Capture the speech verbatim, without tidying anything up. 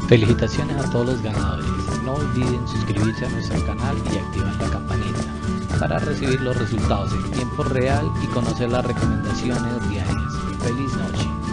Felicitaciones a todos los ganadores. No olviden suscribirse a nuestro canal y activar la campanita para recibir los resultados en tiempo real y conocer las recomendaciones diarias. ¡Feliz noche!